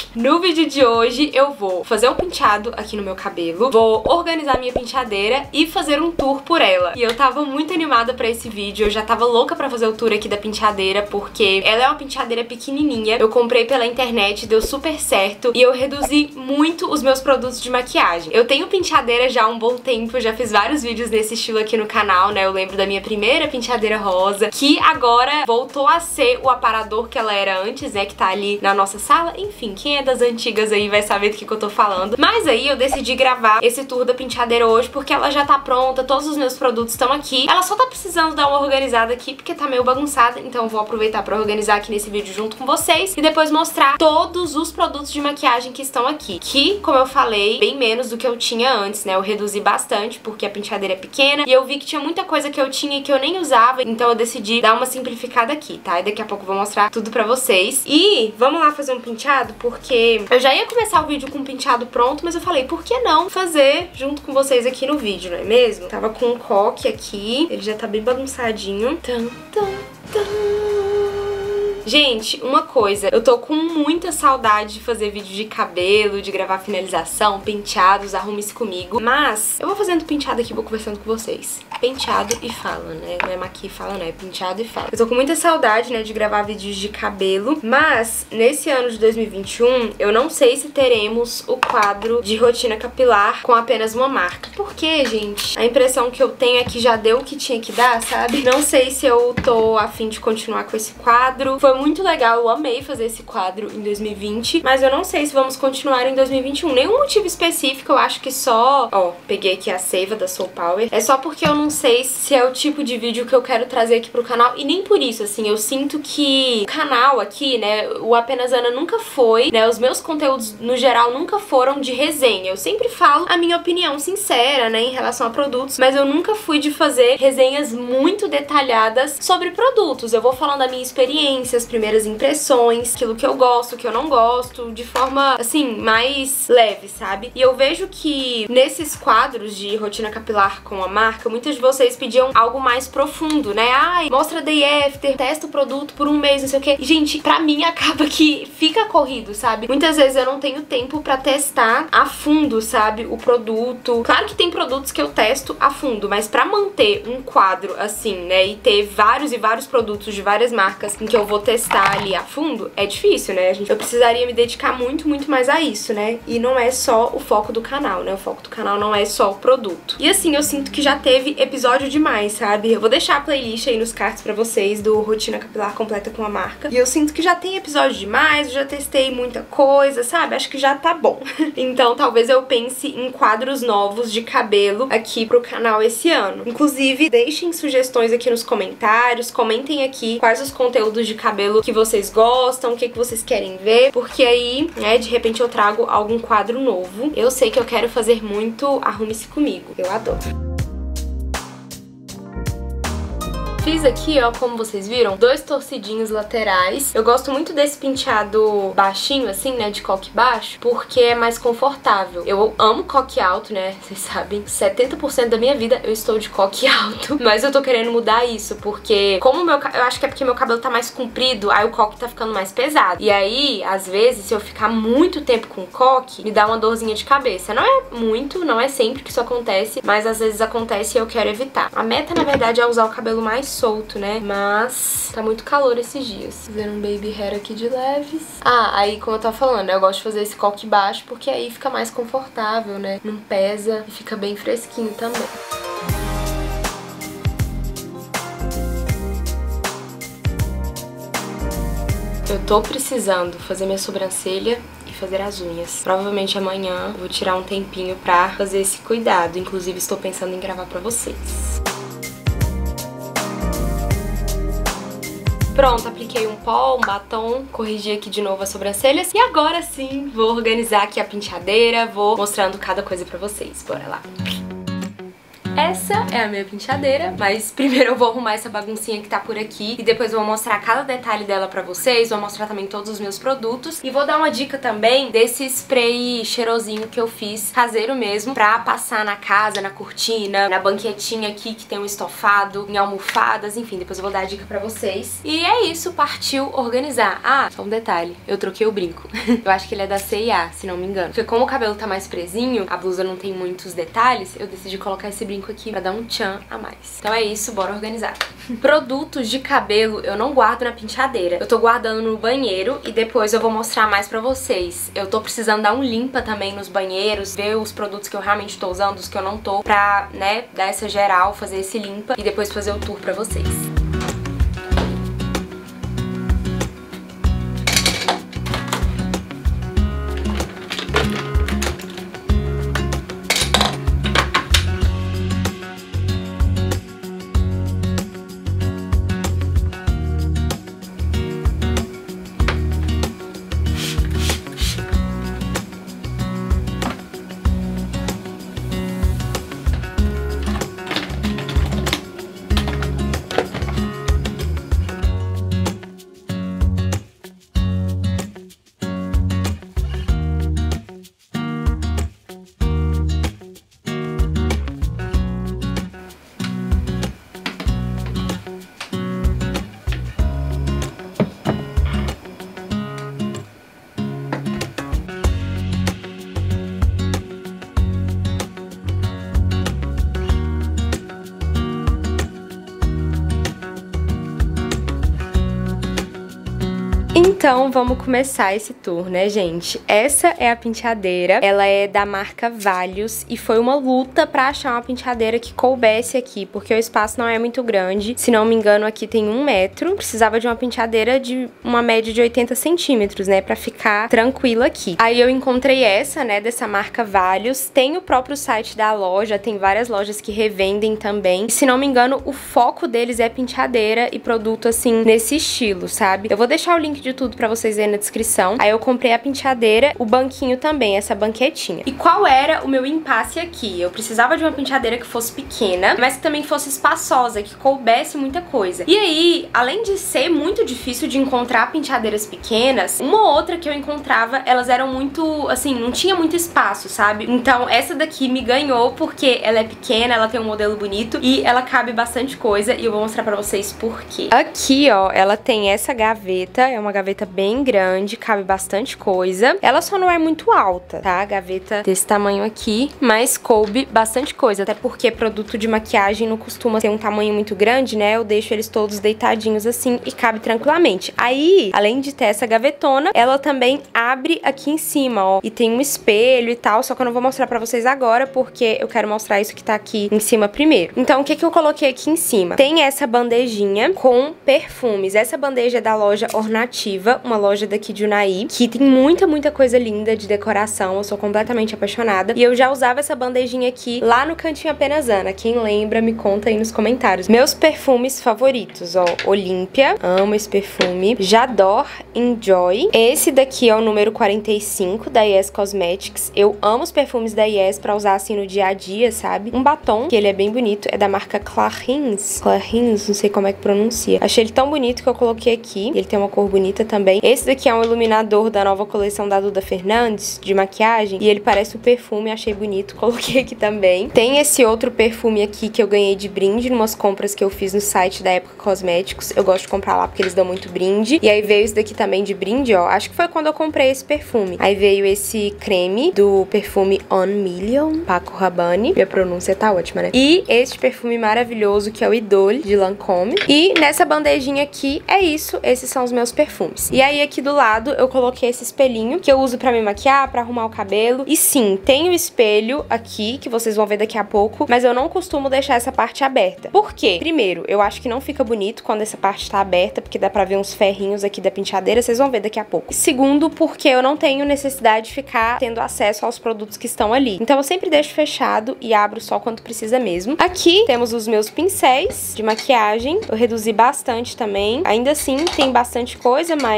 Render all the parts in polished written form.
No vídeo de hoje eu vou fazer um penteado aqui no meu cabelo, vou organizar minha penteadeira e fazer um tour por ela. E eu tava muito animada pra esse vídeo, eu já tava louca pra fazer o tour aqui da penteadeira, porque ela é uma penteadeira pequenininha, eu comprei pela internet, deu super certo e eu reduzi muito os meus produtos de maquiagem. Eu tenho penteadeira já há um bom tempo, eu já fiz vários vídeos nesse estilo aqui no canal, né? Eu lembro da minha primeira penteadeira rosa, que agora voltou a ser o aparador que ela era antes, né? Que tá ali na nossa sala. Enfim, quem é das antigas aí vai saber do que eu tô falando. Mas aí eu decidi gravar esse tour da penteadeira hoje porque ela já tá pronta, todos os meus produtos estão aqui. Ela só tá precisando dar uma organizada aqui porque tá meio bagunçada, então eu vou aproveitar pra organizar aqui nesse vídeo junto com vocês e depois mostrar todos os produtos de maquiagem que estão aqui. Que, como eu falei, bem menos do que eu tinha antes, né? Eu reduzi bastante porque a penteadeira é pequena e eu vi que tinha muita coisa que eu tinha e que eu nem usava, então eu decidi dar uma simplificada aqui, tá? E daqui a pouco eu vou mostrar tudo pra vocês. E vamos lá fazer um penteado, porque eu já ia começar o vídeo com o penteado pronto, mas eu falei, por que não fazer junto com vocês aqui no vídeo, não é mesmo? Tava com um coque aqui, ele já tá bem bagunçadinho. Gente, uma coisa, eu tô com muita saudade de fazer vídeo de cabelo, de gravar finalização, penteados, arrume-se comigo. Mas eu vou fazendo penteado aqui, vou conversando com vocês. Penteado e fala, né? Não é maqui e fala, não, é penteado e fala. Eu tô com muita saudade, né, de gravar vídeos de cabelo, mas nesse ano de 2021, eu não sei se teremos o quadro de rotina capilar com apenas uma marca. Porque, gente, a impressão que eu tenho é que já deu o que tinha que dar, sabe? Não sei se eu tô a fim de continuar com esse quadro. Foi muito legal, eu amei fazer esse quadro em 2020, mas eu não sei se vamos continuar em 2021. Nenhum motivo específico, eu acho que só... Ó, peguei aqui a seiva da Soul Power. É só porque eu não sei se é o tipo de vídeo que eu quero trazer aqui pro canal, e nem por isso, assim, eu sinto que o canal aqui, né, o Apenas Ana nunca foi, né, os meus conteúdos no geral nunca foram de resenha. Eu sempre falo a minha opinião sincera, né, em relação a produtos, mas eu nunca fui de fazer resenhas muito detalhadas sobre produtos. Eu vou falando a minha experiência, as primeiras impressões, aquilo que eu gosto, que eu não gosto, de forma, assim, mais leve, sabe? E eu vejo que nesses quadros de rotina capilar com a marca, muitas de vocês pediam algo mais profundo, né? Ai, mostra day after, testa o produto por um mês, não sei o quê. E, gente, pra mim acaba que fica corrido, sabe? Muitas vezes eu não tenho tempo pra testar a fundo, sabe? O produto. Claro que tem produtos que eu testo a fundo, mas pra manter um quadro assim, né? E ter vários e vários produtos de várias marcas em que eu vou testar ali a fundo, é difícil, né? Eu precisaria me dedicar muito mais a isso, né? E não é só o foco do canal, né? O foco do canal não é só o produto. E assim, eu sinto que já teve episódio demais, sabe? Eu vou deixar a playlist aí nos cards pra vocês do Rotina Capilar Completa com a Marca. E eu sinto que já tem episódio demais, eu já testei muita coisa, sabe? Acho que já tá bom. Então talvez eu pense em quadros novos de cabelo aqui pro canal esse ano. Inclusive, deixem sugestões aqui nos comentários, comentem aqui quais os conteúdos de cabelo que vocês gostam, o que vocês querem ver, porque aí, né, de repente eu trago algum quadro novo. Eu sei que eu quero fazer muito Arrume-se Comigo. Eu adoro. Fiz aqui, ó, como vocês viram, 2 torcidinhos laterais. Eu gosto muito desse penteado baixinho, assim, né, de coque baixo, porque é mais confortável. Eu amo coque alto, né, vocês sabem. 70% da minha vida eu estou de coque alto, mas eu tô querendo mudar isso, porque como eu acho que é porque meu cabelo tá mais comprido, aí o coque tá ficando mais pesado. E aí, às vezes, se eu ficar muito tempo com coque, me dá uma dorzinha de cabeça. Não é muito, não é sempre que isso acontece, mas às vezes acontece e eu quero evitar. A meta, na verdade, é usar o cabelo mais solto, né? Mas tá muito calor esses dias. Fazendo um baby hair aqui de leves. Ah, aí como eu tava falando, né? Eu gosto de fazer esse coque baixo porque aí fica mais confortável, né? Não pesa e fica bem fresquinho também. Eu tô precisando fazer minha sobrancelha e fazer as unhas. Provavelmente amanhã eu vou tirar um tempinho pra fazer esse cuidado. Inclusive estou pensando em gravar pra vocês. Pronto, apliquei um pó, um batom, corrigi aqui de novo as sobrancelhas e agora sim vou organizar aqui a penteadeira, vou mostrando cada coisa pra vocês. Bora lá. essa é a minha penteadeira, mas primeiro eu vou arrumar essa baguncinha que tá por aqui e depois eu vou mostrar cada detalhe dela pra vocês, vou mostrar também todos os meus produtos e vou dar uma dica também desse spray cheirosinho que eu fiz, caseiro mesmo, pra passar na casa, na cortina, na banquetinha aqui que tem um estofado, em almofadas, enfim, depois eu vou dar a dica pra vocês. E é isso, partiu organizar. Ah, só um detalhe, eu troquei o brinco. Eu acho que ele é da C&A, se não me engano. Porque como o cabelo tá mais presinho, a blusa não tem muitos detalhes, eu decidi colocar esse brinco aqui pra dar um tchan a mais. Então é isso, bora organizar. Produtos de cabelo eu não guardo na penteadeira. Eu tô guardando no banheiro e depois eu vou mostrar mais pra vocês. Eu tô precisando dar um limpa também nos banheiros, ver os produtos que eu realmente tô usando, os que eu não tô, pra, né, dar essa geral, fazer esse limpa e depois fazer o tour pra vocês. Então vamos começar esse tour, né, gente? Essa é a penteadeira, ela é da marca Valios e foi uma luta pra achar uma penteadeira que coubesse aqui, porque o espaço não é muito grande. Se não me engano, aqui tem 1 metro. Precisava de uma penteadeira de uma média de 80 centímetros, né, pra ficar tranquila aqui. Aí eu encontrei essa, né, dessa marca Valios. Tem o próprio site da loja, tem várias lojas que revendem também. E, se não me engano, o foco deles é penteadeira e produto, assim, nesse estilo, sabe? Eu vou deixar o link de tudo pra vocês verem na descrição. Aí eu comprei a penteadeira, o banquinho também, essa banquetinha. E qual era o meu impasse aqui? Eu precisava de uma penteadeira que fosse pequena, mas que também fosse espaçosa, que coubesse muita coisa. E aí, além de ser muito difícil de encontrar penteadeiras pequenas, uma ou outra que eu encontrava, elas eram muito, assim, não tinha muito espaço, sabe? Então essa daqui me ganhou porque ela é pequena, ela tem um modelo bonito e ela cabe bastante coisa e eu vou mostrar pra vocês por quê. Aqui, ó, ela tem essa gaveta, é uma gaveta bem grande, cabe bastante coisa. Ela só não é muito alta, tá? A gaveta desse tamanho aqui, mas coube bastante coisa, até porque produto de maquiagem não costuma ter um tamanho muito grande, né? Eu deixo eles todos deitadinhos assim e cabe tranquilamente. Aí, além de ter essa gavetona, ela também abre aqui em cima, ó, e tem um espelho e tal, só que eu não vou mostrar pra vocês agora, porque eu quero mostrar isso que tá aqui em cima primeiro. Então, o que que eu coloquei aqui em cima? Tem essa bandejinha com perfumes. Essa bandeja é da loja Ornativa, uma loja daqui de Unai, que tem muita coisa linda de decoração, eu sou completamente apaixonada. E eu já usava essa bandejinha aqui lá no Cantinho Apenas Ana. Quem lembra, me conta aí nos comentários. Meus perfumes favoritos, ó, Olímpia, amo esse perfume. J'adore Enjoy. Esse daqui é o número 45 da Yes Cosmetics. Eu amo os perfumes da Yes pra usar assim no dia a dia, sabe? Um batom, que ele é bem bonito, é da marca Clarins, não sei como é que pronuncia. Achei ele tão bonito que eu coloquei aqui. Ele tem uma cor bonita também. Esse daqui é um iluminador da nova coleção da Duda Fernandes, de maquiagem, e ele parece um perfume, achei bonito, coloquei aqui também. Tem esse outro perfume aqui que eu ganhei de brinde numas compras que eu fiz no site da Época Cosméticos. Eu gosto de comprar lá porque eles dão muito brinde. E aí veio esse daqui também de brinde, ó. Acho que foi quando eu comprei esse perfume. Aí veio esse creme do perfume On Million, Paco Rabanne. Minha pronúncia tá ótima, né? E este perfume maravilhoso que é o Idole, de Lancôme. E nessa bandejinha aqui, é isso. Esses são os meus perfumes. E aí aqui do lado eu coloquei esse espelhinho que eu uso pra me maquiar, pra arrumar o cabelo. E sim, tem o espelho aqui, que vocês vão ver daqui a pouco, mas eu não costumo deixar essa parte aberta. Por quê? Primeiro, eu acho que não fica bonito quando essa parte tá aberta, porque dá pra ver uns ferrinhos aqui da penteadeira, vocês vão ver daqui a pouco. Segundo, porque eu não tenho necessidade de ficar tendo acesso aos produtos que estão ali. Então eu sempre deixo fechado e abro só quando precisa mesmo. Aqui temos os meus pincéis de maquiagem, eu reduzi bastante também. Ainda assim, tem bastante coisa, mas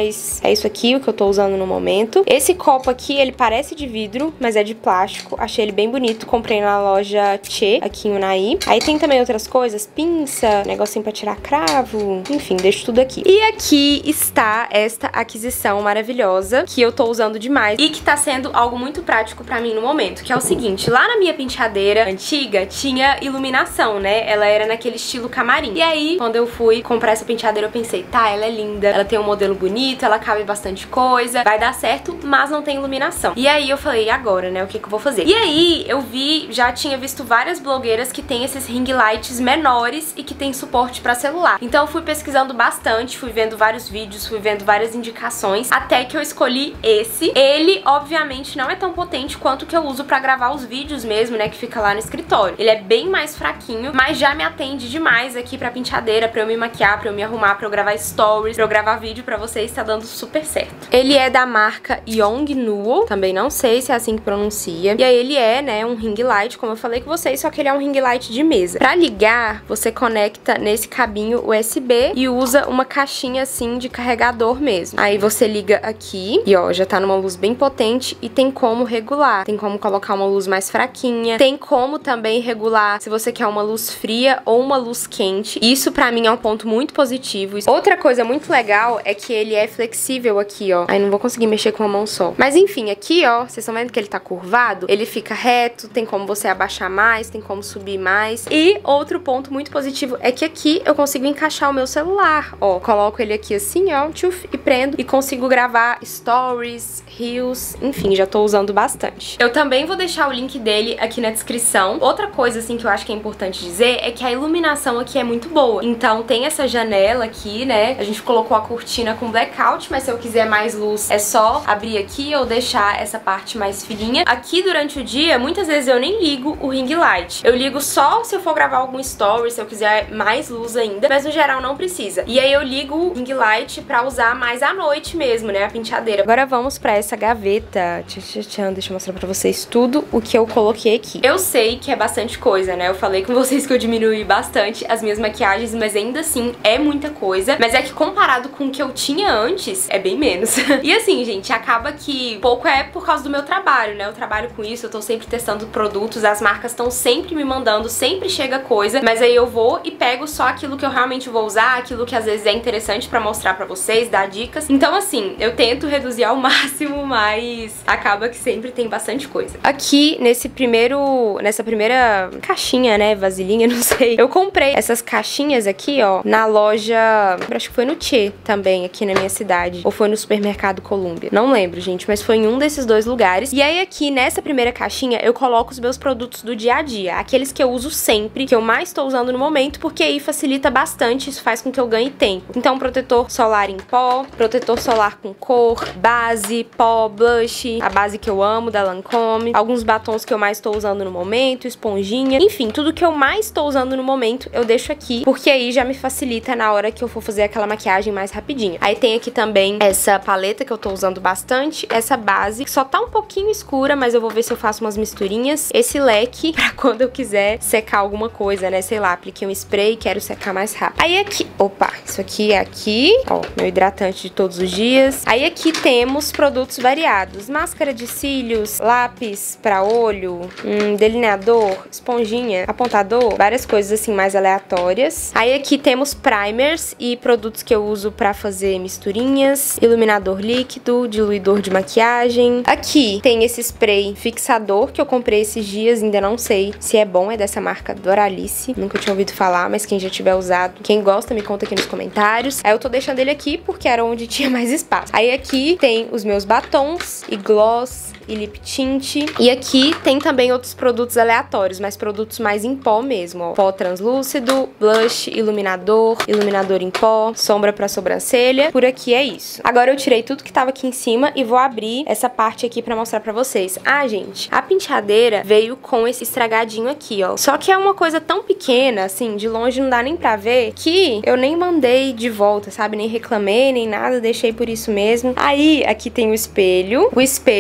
mas é isso aqui o que eu tô usando no momento. Esse copo aqui, ele parece de vidro, mas é de plástico. Achei ele bem bonito, comprei na loja Tchê, aqui em Unai. Aí tem também outras coisas, pinça, negocinho pra tirar cravo, enfim, deixo tudo aqui. E aqui está esta aquisição maravilhosa, que eu tô usando demais e que tá sendo algo muito prático pra mim no momento, que é o seguinte, lá na minha penteadeira antiga tinha iluminação, né? Ela era naquele estilo camarim. E aí, quando eu fui comprar essa penteadeira, eu pensei, tá, ela é linda, ela tem um modelo bonito, ela cabe bastante coisa, vai dar certo, mas não tem iluminação. E aí eu falei, agora, né, o que que eu vou fazer? E aí eu vi, já tinha visto várias blogueiras que tem esses ring lights menores e que tem suporte pra celular. Então eu fui pesquisando bastante, fui vendo vários vídeos, fui vendo várias indicações, até que eu escolhi esse. Ele, obviamente, não é tão potente quanto o que eu uso pra gravar os vídeos mesmo, né, que fica lá no escritório. Ele é bem mais fraquinho, mas já me atende demais aqui pra penteadeira, pra eu me maquiar, pra eu me arrumar, pra eu gravar stories, pra eu gravar vídeo pra vocês, tá dando super certo. Ele é da marca Yongnuo, também não sei se é assim que pronuncia. E aí ele é, né, um ring light, como eu falei com vocês, só que ele é um ring light de mesa. Pra ligar, você conecta nesse cabinho USB e usa uma caixinha assim de carregador mesmo. Aí você liga aqui e ó, já tá numa luz bem potente e tem como regular. Tem como colocar uma luz mais fraquinha, tem como também regular se você quer uma luz fria ou uma luz quente. Isso pra mim é um ponto muito positivo. Outra coisa muito legal é que ele é flexível aqui, ó. Aí não vou conseguir mexer com uma mão só. Mas enfim, aqui, ó, vocês estão vendo que ele tá curvado? Ele fica reto, tem como você abaixar mais, tem como subir mais. E outro ponto muito positivo é que aqui eu consigo encaixar o meu celular, ó. Coloco ele aqui assim, ó, tchuf, e prendo e consigo gravar stories, reels, enfim, já tô usando bastante. Eu também vou deixar o link dele aqui na descrição. Outra coisa, assim, que eu acho que é importante dizer é que a iluminação aqui é muito boa. Então tem essa janela aqui, né? A gente colocou a cortina com blackout, mas se eu quiser mais luz, é só abrir aqui ou deixar essa parte mais fininha. Aqui durante o dia, muitas vezes eu nem ligo o ring light. Eu ligo só se eu for gravar algum story, se eu quiser mais luz ainda, mas no geral não precisa. E aí eu ligo o ring light pra usar mais à noite mesmo, né? A penteadeira. Agora vamos pra essa gaveta. Deixa eu mostrar pra vocês tudo o que eu coloquei aqui. Eu sei que é bastante coisa, né? Eu falei com vocês que eu diminui bastante as minhas maquiagens, mas ainda assim é muita coisa. Mas é que comparado com o que eu tinha antes, é bem menos. E assim, gente, acaba que pouco é por causa do meu trabalho, né? Eu trabalho com isso, eu tô sempre testando produtos, as marcas estão sempre me mandando, sempre chega coisa, mas aí eu vou e pego só aquilo que eu realmente vou usar, aquilo que às vezes é interessante pra mostrar pra vocês, dar dicas. Então assim, eu tento reduzir ao máximo, mas acaba que sempre tem bastante coisa. Aqui, nessa primeira caixinha, né, vasilhinha, não sei, eu comprei essas caixinhas aqui, ó, na loja, acho que foi no Tchê também, aqui na minha cidade, ou foi no supermercado Colômbia, não lembro, gente, mas foi em um desses dois lugares. E aí aqui, nessa primeira caixinha, eu coloco os meus produtos do dia a dia, aqueles que eu uso sempre, que eu mais tô usando no momento, porque aí facilita bastante, isso faz com que eu ganhe tempo. Então, protetor solar em pó, protetor solar com cor, base, pó, blush, a base que eu amo, da Lancôme, alguns batons que eu mais tô usando no momento, esponjinha, enfim, tudo que eu mais tô usando no momento, eu deixo aqui, porque aí já me facilita na hora que eu for fazer aquela maquiagem mais rapidinha. Aí tem aqui também essa paleta que eu tô usando bastante, essa base, que só tá um pouquinho escura, mas eu vou ver se eu faço umas misturinhas, esse leque, pra quando eu quiser secar alguma coisa, né, sei lá, apliquei um spray e quero secar mais rápido. Aí aqui, opa, isso aqui é aqui, ó, meu hidratante de todos os dias. Aí aqui temos produtos variados, máscara de cílios, lápis pra olho, delineador, esponjinha, apontador, várias coisas assim mais aleatórias. Aí aqui temos primers e produtos que eu uso pra fazer misturinhas, iluminador líquido, diluidor de maquiagem. Aqui tem esse spray fixador que eu comprei esses dias, ainda não sei se é bom, é dessa marca Doralice, nunca tinha ouvido falar, mas quem já tiver usado, quem gosta me conta aqui nos comentários. Aí eu tô deixando ele aqui porque era onde tinha mais espaço. Aí aqui tem os meus batons e gloss e lip tint. E aqui tem também outros produtos aleatórios, mas produtos mais em pó mesmo, ó. Pó translúcido, blush, iluminador, iluminador em pó, sombra pra sobrancelha. Por aqui é isso. Agora eu tirei tudo que tava aqui em cima e vou abrir essa parte aqui pra mostrar pra vocês. Ah, gente, a penteadeira veio com esse estragadinho aqui, ó. Só que é uma coisa tão pequena, assim, de longe não dá nem pra ver, que eu nem mandei de volta, sabe? Nem reclamei, nem nada, deixei por isso mesmo. Aí, aqui tem o espelho. O espelho é bem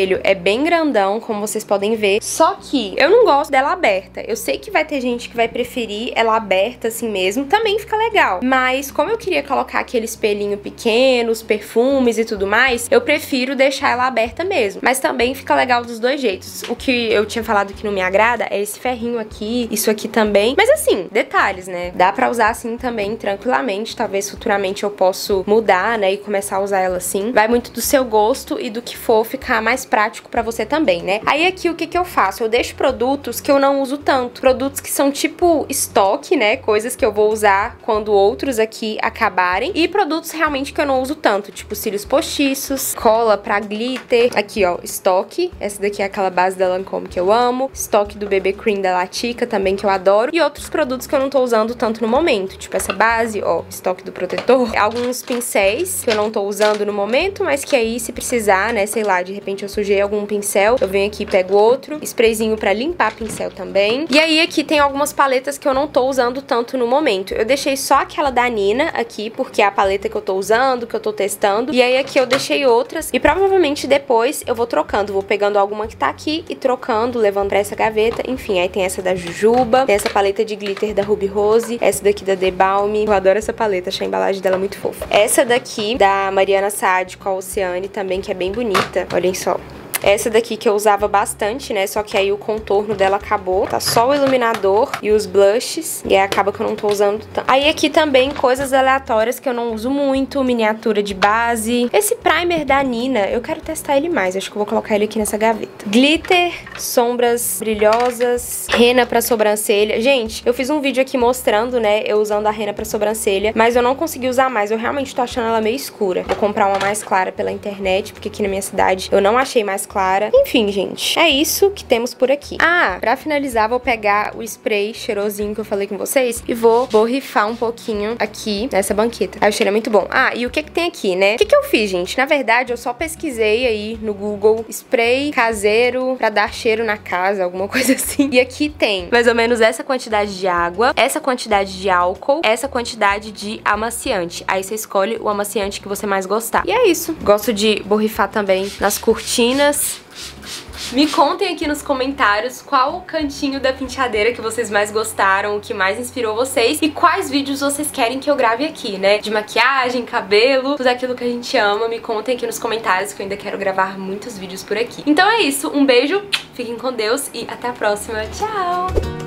bem grandão, como vocês podem ver. Só que eu não gosto dela aberta. Eu sei que vai ter gente que vai preferir ela aberta assim mesmo. Também fica legal. Mas como eu queria colocar aquele espelhinho pequeno, os perfumes e tudo mais, eu prefiro deixar ela aberta mesmo. Mas também fica legal dos dois jeitos. O que eu tinha falado que não me agrada é esse ferrinho aqui, isso aqui também. Mas assim, detalhes, né? Dá pra usar assim também tranquilamente. Talvez futuramente eu possa mudar, né? E começar a usar ela assim. Vai muito do seu gosto e do que for ficar mais prático pra você também, né? Aí aqui o que que eu faço? Eu deixo produtos que eu não uso tanto. Produtos que são tipo estoque, né? Coisas que eu vou usar quando outros aqui acabarem. E produtos realmente que eu não uso tanto, tipo cílios postiços, cola pra glitter. Aqui, ó, estoque. Essa daqui é aquela base da Lancôme que eu amo. Estoque do BB Cream da Latica também, que eu adoro. E outros produtos que eu não tô usando tanto no momento. Tipo essa base, ó, estoque do protetor. Alguns pincéis que eu não tô usando no momento, mas que aí se precisar, né, sei lá, de repente eu sujei algum pincel, eu venho aqui e pego outro. Sprayzinho pra limpar pincel também. E aí aqui tem algumas paletas que eu não tô usando tanto no momento. Eu deixei só aquela da Nina aqui, porque é a paleta que eu tô usando, que eu tô testando. E aí aqui eu deixei outras. E provavelmente depois eu vou trocando. Vou pegando alguma que tá aqui e trocando, levando pra essa gaveta. Enfim, aí tem essa da Jujuba, tem essa paleta de glitter da Ruby Rose, essa daqui da The Balm. Eu adoro essa paleta, achei a embalagem dela muito fofa. Essa daqui da Mariana Saad com a Oceane também, que é bem bonita. Olhem só. Essa daqui que eu usava bastante, né? Só que aí o contorno dela acabou. Tá só o iluminador e os blushes. E aí acaba que eu não tô usando tanto. Aí aqui também coisas aleatórias que eu não uso muito. Miniatura de base. Esse primer da Nina, eu quero testar ele mais. Acho que eu vou colocar ele aqui nessa gaveta. Glitter, sombras brilhosas, rena pra sobrancelha. Gente, eu fiz um vídeo aqui mostrando, né? Eu usando a rena pra sobrancelha. Mas eu não consegui usar mais. Eu realmente tô achando ela meio escura. Vou comprar uma mais clara pela internet. Porque aqui na minha cidade eu não achei mais clara. Enfim, gente, é isso que temos por aqui. Ah, pra finalizar, vou pegar o spray cheirosinho que eu falei com vocês e vou borrifar um pouquinho aqui nessa banqueta. Aí o cheiro é muito bom. Ah, e o que que tem aqui, né? O que que eu fiz, gente? Na verdade, eu só pesquisei aí no Google spray caseiro pra dar cheiro na casa, alguma coisa assim. E aqui tem mais ou menos essa quantidade de água, essa quantidade de álcool, essa quantidade de amaciante. Aí você escolhe o amaciante que você mais gostar. E é isso. Gosto de borrifar também nas cortinas. Me contem aqui nos comentários qual o cantinho da penteadeira que vocês mais gostaram, o que mais inspirou vocês e quais vídeos vocês querem que eu grave aqui, né? De maquiagem, cabelo, tudo aquilo que a gente ama. Me contem aqui nos comentários que eu ainda quero gravar muitos vídeos por aqui. Então é isso, um beijo, fiquem com Deus e até a próxima. Tchau!